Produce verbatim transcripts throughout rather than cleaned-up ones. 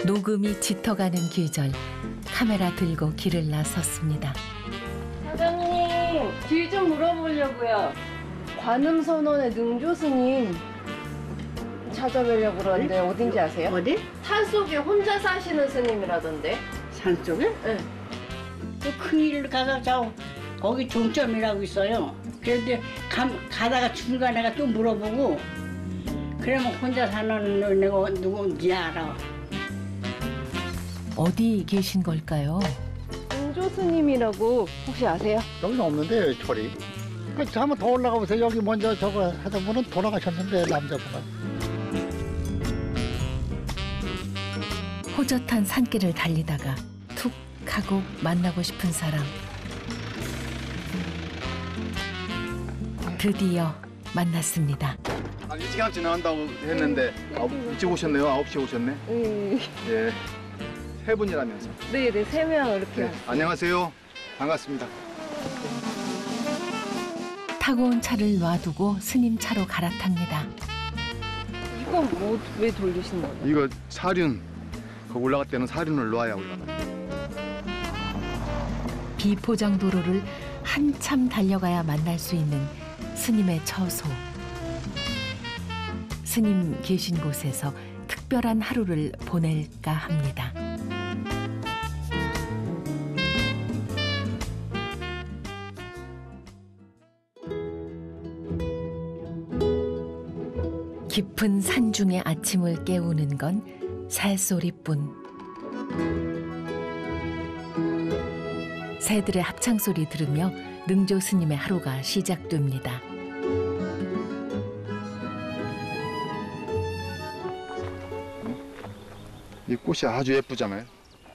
녹음이 짙어가는 계절, 카메라 들고 길을 나섰습니다. 사장님, 길 좀 물어보려고요. 관음선원의 능조 스님 찾아뵈려고 그러는데 어딘지 아세요? 어디? 산속에 혼자 사시는 스님이라던데. 산속에? 네. 큰 길을 가서 저 거기 종점이라고 있어요. 그런데 가, 가다가 중간에가 또 물어보고 그러면 혼자 사는 내가 누군지 알아. 어디 계신 걸까요? 능조 스님이라고 혹시 아세요? 여기는 없는데 철이. 그 한번 더 올라가 보세요. 여기 먼저 저거 하던 분은 돌아가셨는데 남자분은. 호젓한 산길을 달리다가 툭 하고 만나고 싶은 사람. 드디어 만났습니다. 아, 일찍 일찍 나온다고 했는데 아홉, 일찍 오셨네요. 아홉 시에 오셨네. 네. 예. 세 분이라면서. 네, 네, 세 명 이렇게. 네. 안녕하세요. 반갑습니다. 타고 온 차를 놔두고 스님 차로 갈아탑니다. 이건 뭐, 왜 돌리신 거예요? 이거 사륜. 거기 올라갈 때는 사륜을 놔야 올라가. 비포장 도로를 한참 달려가야 만날 수 있는 스님의 처소. 스님 계신 곳에서 특별한 하루를 보낼까 합니다. 깊은 산중의 아침을 깨우는 건 새소리뿐. 새들의 합창소리 들으며 능조 스님의 하루가 시작됩니다. 이 꽃이 아주 예쁘잖아요.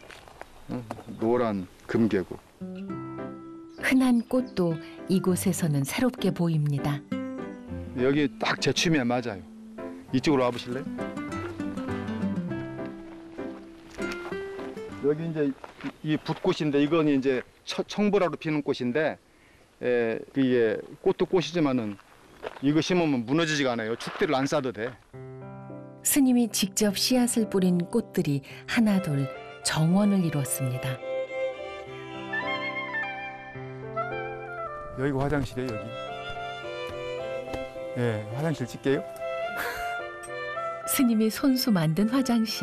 노란 금계고. 흔한 꽃도 이곳에서는 새롭게 보입니다. 여기 딱 제 취미에 맞아요. 이쪽으로 와보실래요? 여기 이제 이 붓꽃인데 이건 이제 청보라로 피는 꽃인데 에, 이게 꽃도 꽃이지만은 이거 심으면 무너지지가 않아요. 축대를 안 싸도 돼. 스님이 직접 씨앗을 뿌린 꽃들이 하나둘 정원을 이뤘습니다. 여기가 화장실이에요, 여기. 예, 화장실 찍게요. 스님이 손수 만든 화장실.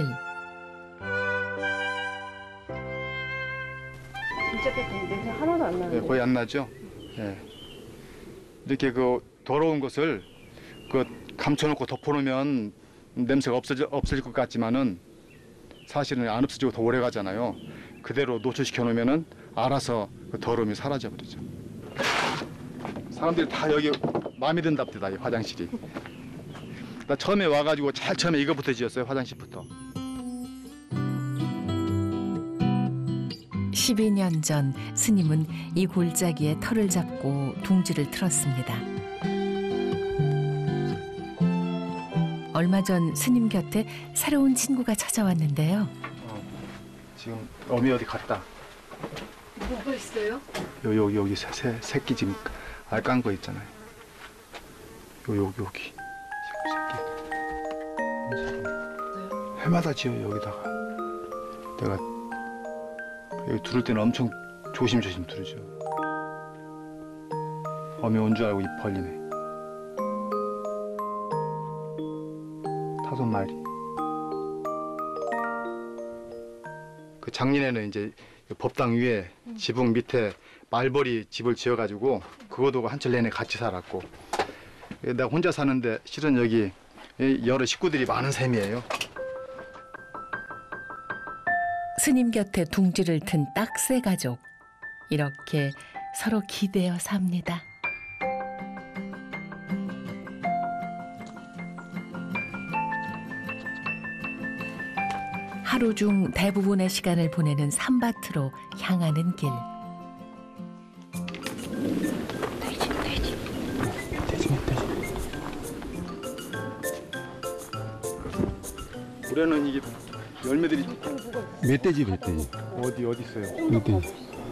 진짜 깨끗해. 냄새 하나도 안 나는데. 예, 거의 안 나죠. 예. 이렇게 그 더러운 것을 그 감춰놓고 덮어놓으면 냄새가 없어질, 없어질 것 같지만은 사실은 안 없어지고 더 오래 가잖아요. 그대로 노출시켜 놓으면은 알아서 그 더러움이 사라져 버리죠. 사람들이 다 여기 마음에 든답니다, 이 화장실이. 나 처음에 와가지고 제일 처음에 이거부터 지었어요, 화장실부터. 십이 년 전 스님은 이 골짜기에 터를 잡고 둥지를 틀었습니다. 얼마 전 스님 곁에 새로운 친구가 찾아왔는데요. 어, 지금 어미 어디 갔다. 뭐가 있어요? 요, 여기 여기 새, 새, 새끼 지금 알 깐 거 있잖아요. 요 여기 여기 새끼. 네. 해마다 지어요 여기다가. 내가 여기 두를 때는 엄청 조심조심 두르죠. 어미 온 줄 알고 입 벌리네. 다섯 마리. 그 작년에는 이제 법당 위에 지붕 밑에 말벌이 집을 지어가지고 그거 두고 한철 내내 같이 살았고, 내가 혼자 사는데 실은 여기 여러 식구들이 많은 셈이에요. 스님 곁에 둥지를 튼 딱새 가족. 이렇게 서로 기대어 삽니다. 하루 중 대부분의 시간을 보내는 산밭으로 향하는 길. 올해는 이게 열매들이 멧돼지 멧돼지 어디 어디 있어요? 멧돼지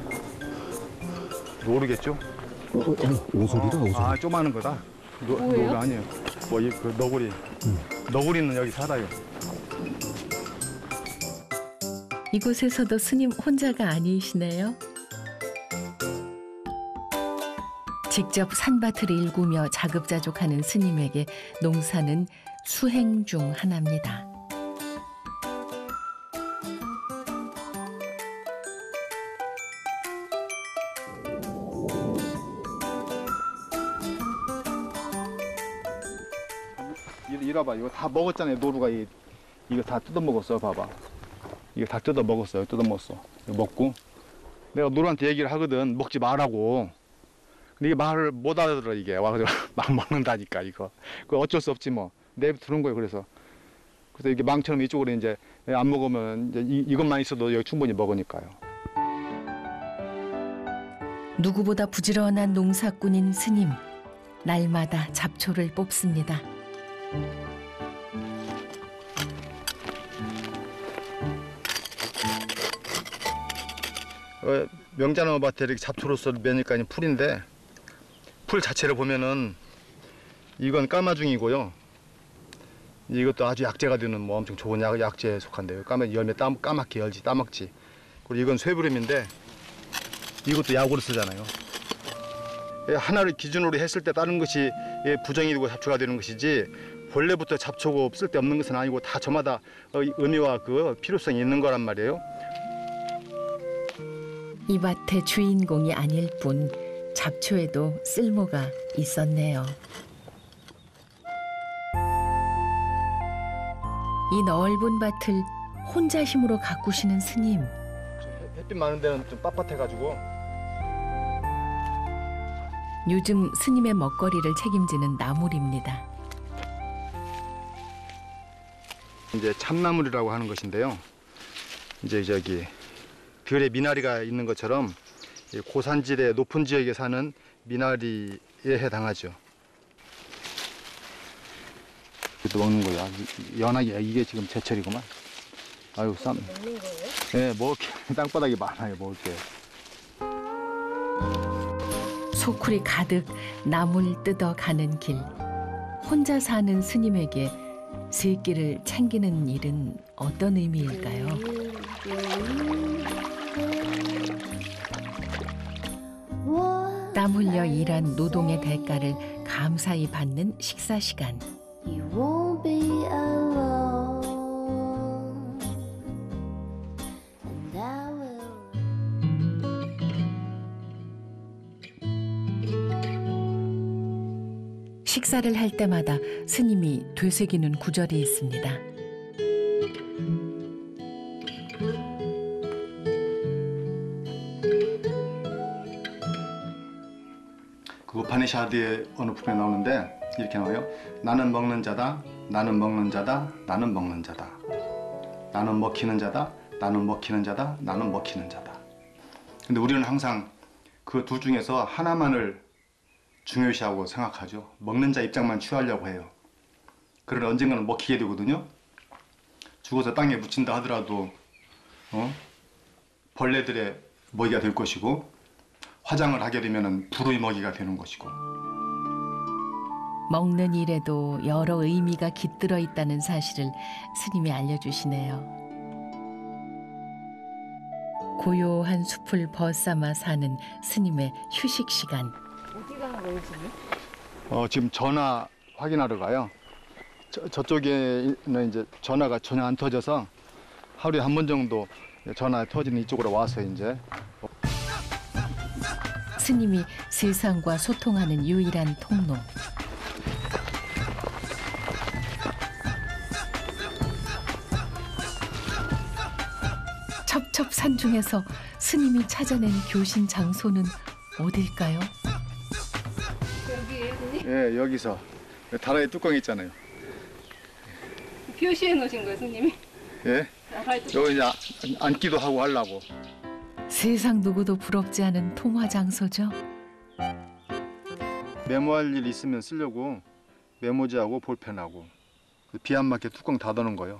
모르겠죠? 어, 어, 오소리다 오소리. 아, 조그마한 거다. 노, 뭐예요? 노가 아니에요. 뭐 이 그 너구리. 응. 너구리는 여기 살아요. 이곳에서도 스님 혼자가 아니시네요. 직접 산밭을 일구며 자급자족하는 스님에게 농사는 수행 중 하나입니다. 이리 와봐. 이거 다 먹었잖아요. 노루가 이, 이거 다 뜯어 먹었어. 봐봐. 이거 다 뜯어 먹었어요. 뜯어 먹었어. 이거 먹고 내가 노루한테 얘기를 하거든. 먹지 말라고. 근데 이게 말을 못 알아들어. 이게 와가지고 막 먹는다니까 이거. 그 어쩔 수 없지 뭐. 내두는 거예요. 그래서 그래서 이게 망처럼 이쪽으로 이제 안 먹으면 이제 이, 이것만 있어도 여기 충분히 먹으니까요. 누구보다 부지런한 농사꾼인 스님. 날마다 잡초를 뽑습니다. 어, 명자나무 밭에 이렇게 잡초로서 매니까 풀인데 풀 자체를 보면은 이건 까마중이고요. 이것도 아주 약재가 되는 뭐 엄청 좋은 약, 약재에 속한데요. 까마 열매 따, 까맣게 열지 따먹지. 그리고 이건 쇠부름인데 이것도 약으로 쓰잖아요. 하나를 기준으로 했을 때 다른 것이 부정이 되고 잡초가 되는 것이지 원래부터 잡초고 쓸데없는 것은 아니고 다 저마다 의미와 그 필요성이 있는 거란 말이에요. 이 밭의 주인공이 아닐 뿐 잡초에도 쓸모가 있었네요. 이 넓은 밭을 혼자 힘으로 가꾸시는 스님. 햇빛 많은 데는 좀 빳빳해가지고 요즘 스님의 먹거리를 책임지는 나물입니다. 이제 참나물이라고 하는 것인데요. 이제 저기 들에 미나리가 있는 것처럼 고산질의 높은 지역에 사는 미나리에 해당하죠. 또 먹는 거야. 연하게 이게 지금 제철이구만. 아유 쌈. 먹는 거예요? 네, 먹을 게 땅바닥이 많아요. 먹을 게. 소쿠리 가득 나물 뜯어 가는 길. 혼자 사는 스님에게 새끼를 챙기는 일은 어떤 의미일까요? 땀 흘려 일한 노동의 대가를 감사히 받는 식사 시간. You won't be alone, and I will. 식사를 할 때마다 스님이 되새기는 구절이 있습니다. 그 우파니샤드의 어느 부분에 나오는데 이렇게 나와요. 나는 먹는 자다, 나는 먹는 자다, 나는 먹는 자다. 나는 먹히는 자다, 나는 먹히는 자다, 나는 먹히는 자다. 근데 우리는 항상 그 둘 중에서 하나만을 중요시하고 생각하죠. 먹는 자 입장만 취하려고 해요. 그러나 언젠가는 먹히게 되거든요. 죽어서 땅에 묻힌다 하더라도 어? 벌레들의 먹이가 될 것이고 화장을 하게 되면 불의 먹이가 되는 것이고. 먹는 일에도 여러 의미가 깃들어 있다는 사실을 스님이 알려주시네요. 고요한 숲을 벗삼아 사는 스님의 휴식 시간. 어디 가는 거예요, 지금? 어, 지금 전화 확인하러 가요. 저, 저쪽에는 이제 전화가 전혀 안 터져서 하루에 한 번 정도 전화 터지는 이쪽으로 와서 이제. 스님이 세상과 소통하는 유일한 통로. 첩첩산 중에서 스님이 찾아낸 교신 장소는 어딜까요? 여기에 스님? 예, 여기서 다라이 뚜껑 있잖아요. 표시해 놓으신 거예요, 스님이? 예, 여기 이제 앉기도 하고 하려고. 세상 누구도 부럽지 않은 통화 장소죠. 메모할 일 있으면 쓰려고 메모지하고 볼펜하고 비 안 맞게 뚜껑 닫아놓은 거예요.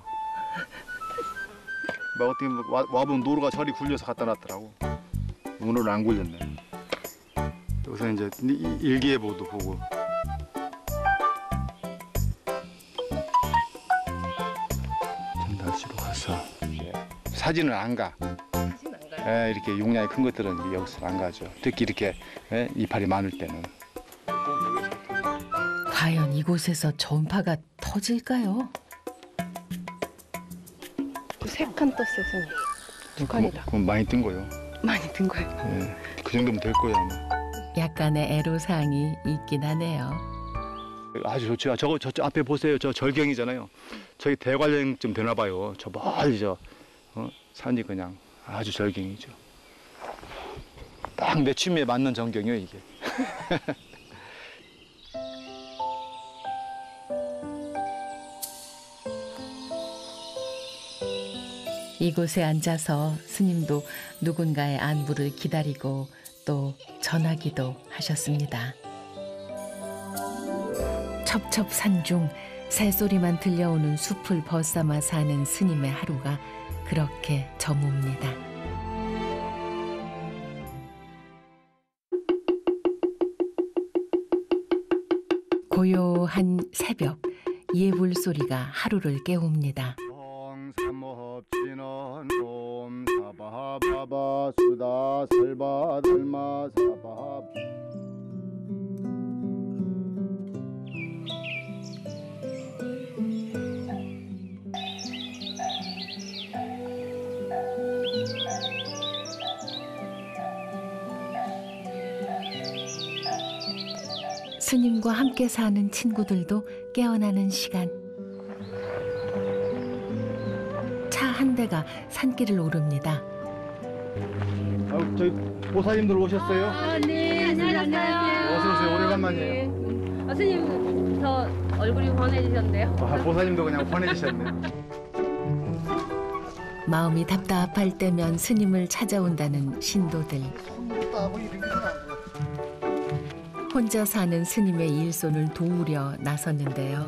막 어떻게 와, 와보면 노루가 저리 굴려서 갖다 놨더라고. 오늘은 안 굴렸네. 여기서 이제 일기예보도 보고. 전달지로 가서 사진은 안 가. 사진 안 가요? 예, 이렇게 용량이 큰 것들은 여기서 안 가죠. 특히 이렇게 예, 이파리 많을 때는. 과연 이곳에서 전파가 터질까요? 세 칸 떴어요, 선생님. 두 칸이다. 그럼 많이 뜬 거요. 많이 든 거예요. 예, 그 정도면 될 거예요 아마. 약간의 애로사항이 있긴 하네요. 아주 좋죠. 저거 저쪽 앞에 보세요. 저 절경이잖아요. 저기 대관령쯤 되나 봐요. 저 멀리 저 어? 산이 그냥 아주 절경이죠. 딱 내 취미에 맞는 전경이에요 이게. 이곳에 앉아서 스님도 누군가의 안부를 기다리고 또 전하기도 하셨습니다. 첩첩산중 새소리만 들려오는 숲을 벗삼아 사는 스님의 하루가 그렇게 저뭅니다. 고요한 새벽 예불 소리가 하루를 깨웁니다. 삼업지는 옴 사바바바 수다 설바 설마 사바. 스님과 함께 사는 친구들도 깨어나는 시간. 차 한 대가 산길을 오릅니다. 아, 저희 보사님들 오셨어요? 아, 네. 안녕하세요. 어서 오세요. 오래간만이에요. 네. 아, 선생님, 저 얼굴이 환해지셨네요. 아, 보사님도 그냥 환해지셨네. 마음이 답답할 때면 스님을 찾아온다는 신도들. 혼자 사는 스님의 일손을 도우려 나섰는데요.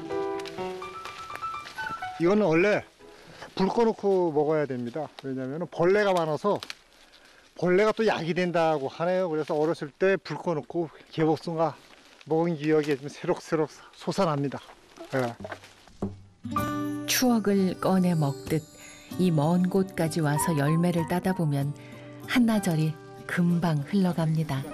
이거는 원래 불 꺼놓고 먹어야 됩니다. 왜냐하면 벌레가 많아서 벌레가 또 약이 된다고 하네요. 그래서 어렸을 때 불 꺼놓고 개복숭아 먹은 기억이 좀 새록새록 솟아납니다. 예. 추억을 꺼내 먹듯 이 먼 곳까지 와서 열매를 따다 보면 한나절이 금방 흘러갑니다.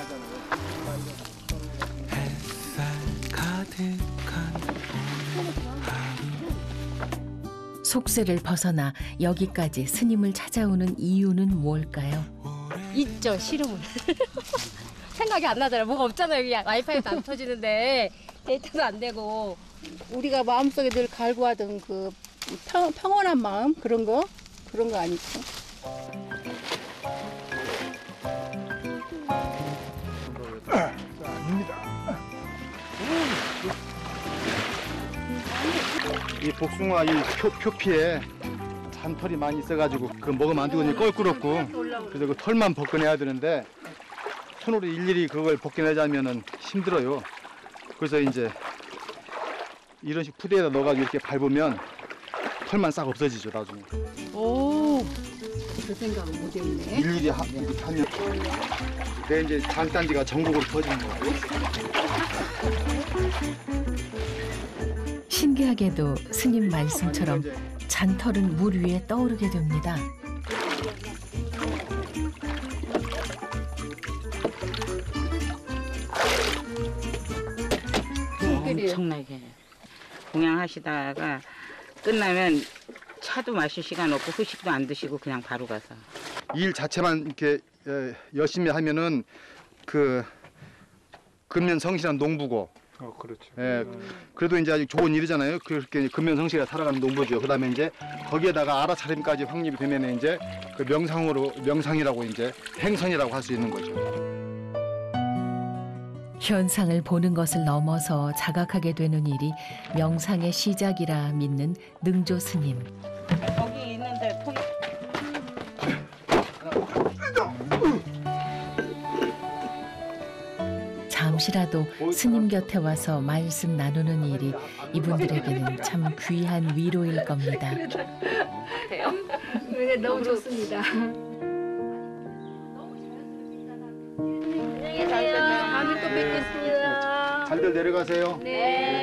속세를 벗어나 여기까지 스님을 찾아오는 이유는 뭘까요? 있죠, 싫으면. 생각이 안 나잖아요. 뭐가 없잖아요. 여기 와이파이도 안 터지는데 데이터도 안 되고. 우리가 마음속에 늘 갈구하던 그 평, 평온한 마음 그런 거 그런 거 아니죠? 이 복숭아 이 표, 표피에 잔털이 많이 있어가지고 그 먹으면 안 되거든요. 껄끄럽고. 그래서 그 털만 벗겨내야 되는데 손으로 일일이 그걸 벗겨내자면은 힘들어요. 그래서 이제 이런 식 푸대에다 넣어가지고 이렇게 밟으면 털만 싹 없어지죠 나중에. 오, 그 생각은 못했네. 일일이 하, 이렇게 하면 그게 이제 장단지가 전국으로 퍼지는 거예요. 신기하게도 스님 말씀처럼 잔털은 물 위에 떠오르게 됩니다. 엄청나게 공양하시다가 끝나면 차도 마실 시간 없고 후식도 안 드시고 그냥 바로 가서 일 자체만 이렇게 에, 열심히 하면은 그 근면성실한 농부고. 어, 그렇죠. 예, 그래도 이제 아주 좋은 일이잖아요. 그렇게 근면성실하게 살아가는 농부죠. 그다음에 이제 거기에다가 알아차림까지 확립이 되면 이제 그 명상으로 명상이라고 이제 행선이라고 할 수 있는 거죠. 현상을 보는 것을 넘어서 자각하게 되는 일이 명상의 시작이라 믿는 능조 스님. 거기 있는데 통... 잠시라도 스님 곁에 와서 말씀 나누는 일이 이분들에게는 참 귀한 위로일 겁니다. 돼요? 네, 너무 좋습니다. 안녕히 계세요. 다음에 또 뵙겠습니다. 잘들 내려가세요.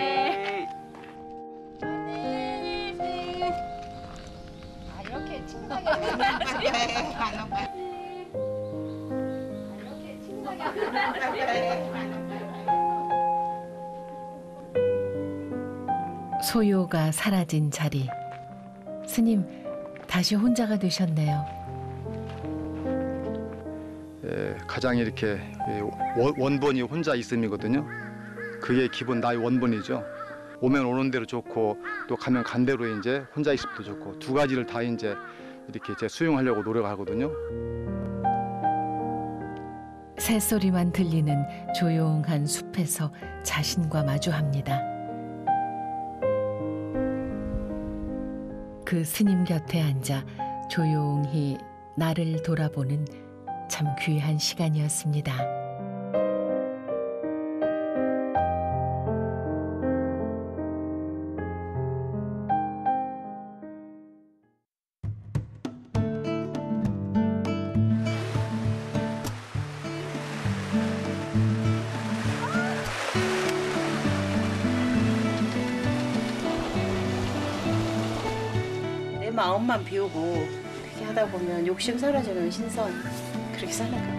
네. 아, 이렇게 소요가 사라진 자리. 스님, 다시 혼자가 되셨네요. 예, 가장 이렇게 원- 원본이 혼자 있음이거든요. 그게 기본 나의 원본이죠. 오면 오는 대로 좋고 또 가면 간 대로 이제 혼자 있음도 좋고 두 가지를 다 이제 이렇게 제 수용하려고 노력하거든요. 새소리만 들리는 조용한 숲에서 자신과 마주합니다. 그 스님 곁에 앉아 조용히 나를 돌아보는 참 귀한 시간이었습니다. 내 마음만 비우고 그렇게 하다 보면 욕심 사라지는 신선 그렇게 사는 것 같아요.